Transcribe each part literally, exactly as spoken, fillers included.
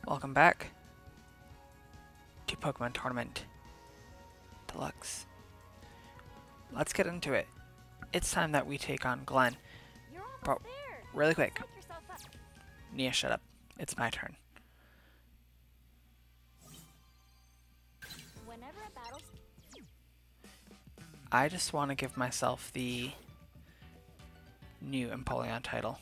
Welcome back to Pokemon Tournament Deluxe. Let's get into it. It's time that we take on Glenn. You're almost But there. really quick, Psych yourself up. Nia, shut up. It's my turn. Whenever a battle I just want to give myself the new Empoleon title.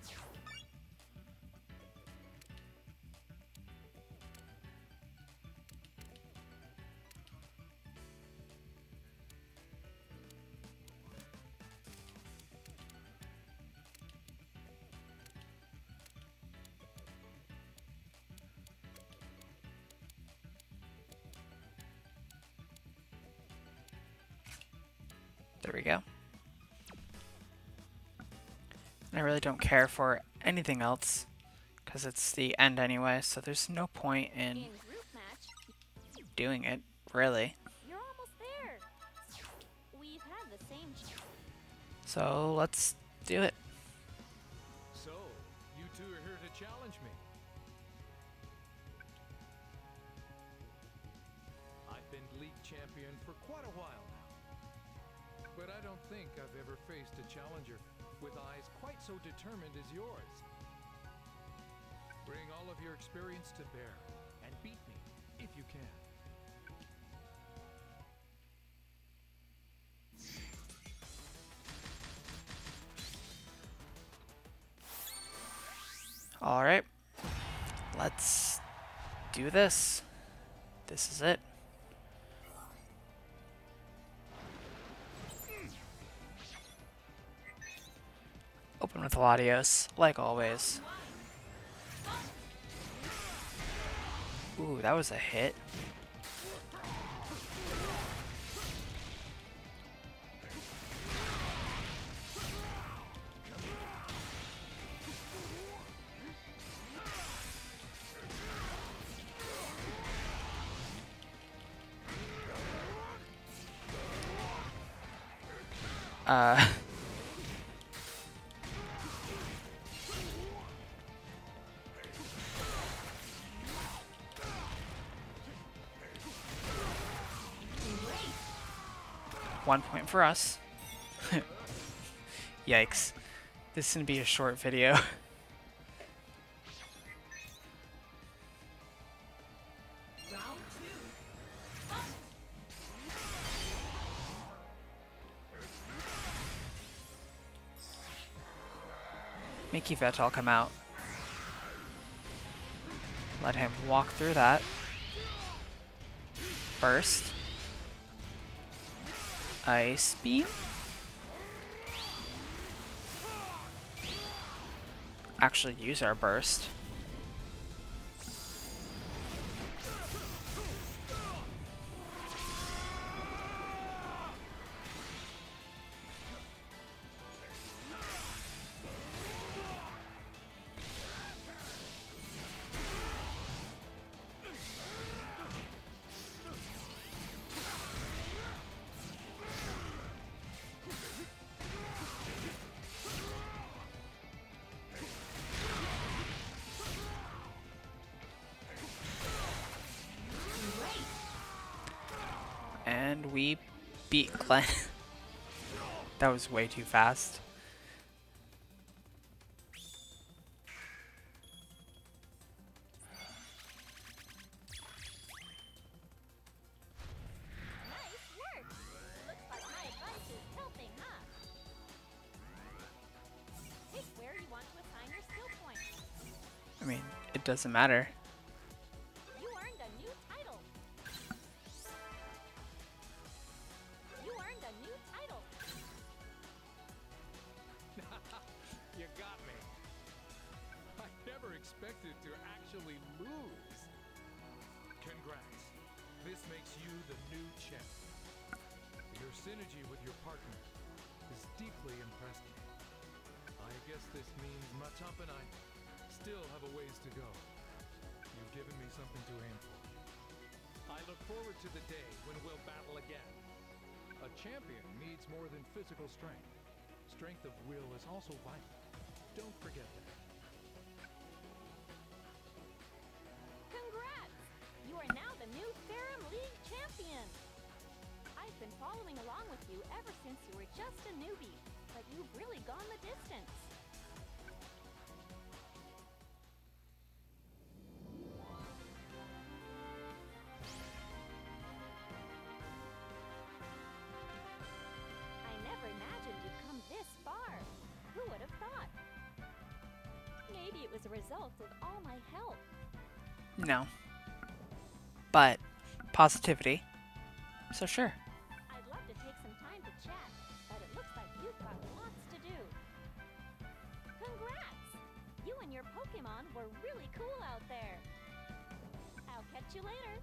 There we go. And I really don't care for anything else because it's the end anyway, so there's no point in in group match, doing it, really. you're almost there. We've had the same ch- So let's do it. So, you two are here to challenge me. I've been league champion for quite a while now. But I don't think I've ever faced a challenger with eyes quite so determined as yours. Bring all of your experience to bear and beat me if you can. Alright, let's do this. This is it. Open with Latios, like always. Ooh, that was a hit. Uh... One point for us. Yikes. This is gonna be a short video. Make Yvettal come out. Let him walk through that. Burst. Ice Beam? Actually use our burst. And we beat Glenn. That was way too fast. Nice work. Looks like my advice is helping, huh? Pick where you want to assign your skill points. I mean, it doesn't matter. You earned a new title. You earned a new title. You got me. I never expected to actually lose. Congrats. This makes you the new champ. Your synergy with your partner is deeply impressive. I guess this means Machamp and I still have a ways to go. You've given me something to aim for. I look forward to the day when we'll battle again. A champion needs more than physical strength. Strength of will is also vital. Don't forget that. been following along with you ever since you were just a newbie, but you've really gone the distance. I never imagined you'd come this far. Who would have thought? Maybe it was a result of all my help. No. But positivity. So sure. I'd love to take some time to chat, but it looks like you've got lots to do. Congrats! You and your Pokemon were really cool out there. I'll catch you later.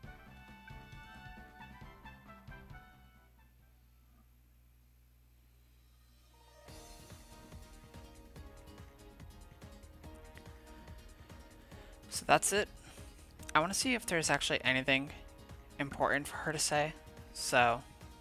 So that's it. I want to see if there's actually anything important for her to say. So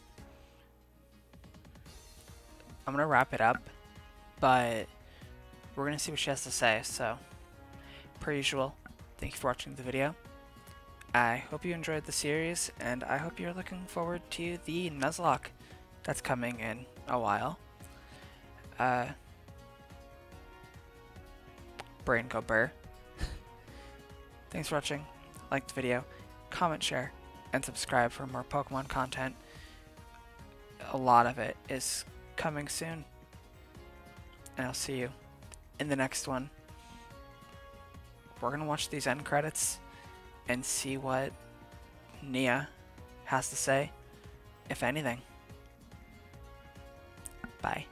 I'm going to wrap it up, but we're going to see what she has to say. So per usual, thank you for watching the video. I hope you enjoyed the series, and I hope you're looking forward to the Nuzlocke that's coming in a while. Uh, brain go burr. Thanks for watching. Like the video, comment, share, and subscribe for more Pokemon content. A lot of it is coming soon. And I'll see you in the next one. We're going to watch these end credits and see what Nia has to say, if anything. Bye.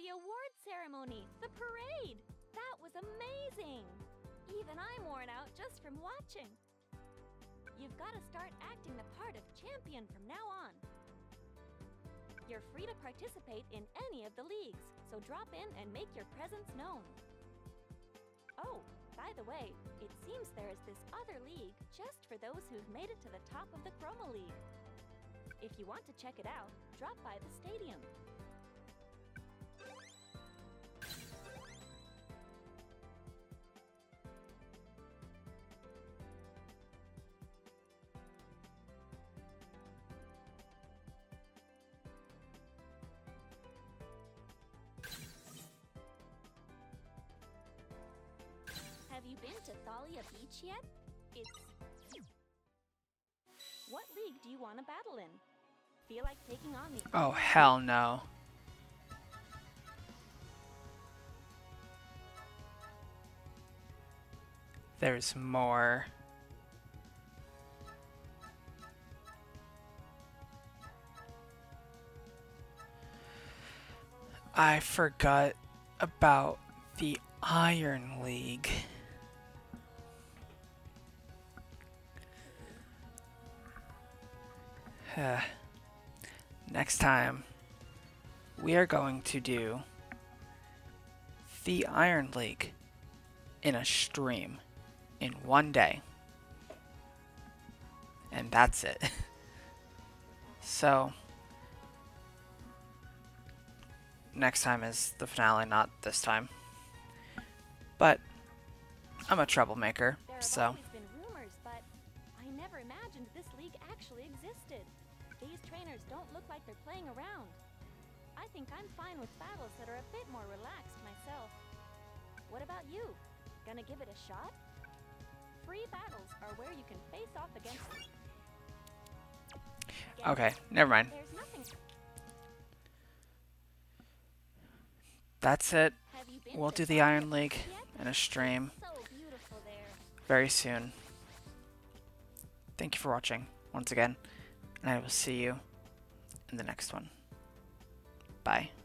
the award ceremony, the parade. That was amazing. Even I'm worn out just from watching. You've got to start acting the part of champion from now on. You're free to participate in any of the leagues, so drop in and make your presence known. Oh, by the way, it seems there is this other league just for those who've made it to the top of the Chroma League. If you want to check it out, drop by the stadium. Have you been to Thalia Beach yet? It's... What league do you want to battle in? Feel like taking on the... Oh, hell no. There's more. I forgot about the Iron League. Next time, we are going to do the Iron League in a stream in one day. And that's it. So, next time is the finale, not this time. But, I'm a troublemaker, There have so... always been rumors, but I never imagined this league actually existed. These trainers don't look like they're playing around. I think I'm fine with battles that are a bit more relaxed myself. What about you? Gonna give it a shot? Free battles are where you can face off against... Okay, never mind. There's nothing... That's it. Have you been We'll to do the Thalia Iron League Beach yet? in a stream So beautiful there. very soon. Thank you for watching once again, and I will see you in the next one. Bye.